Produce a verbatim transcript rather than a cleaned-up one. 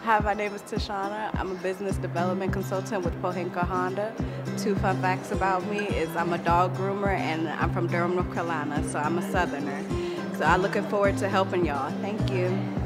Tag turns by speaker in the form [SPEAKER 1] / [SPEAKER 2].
[SPEAKER 1] Hi, my name is Tashawna. I'm a business development consultant with Pohanka Honda. Two fun facts about me is I'm a dog groomer and I'm from Durham, North Carolina, so I'm a Southerner. So I'm looking forward to helping y'all. Thank you.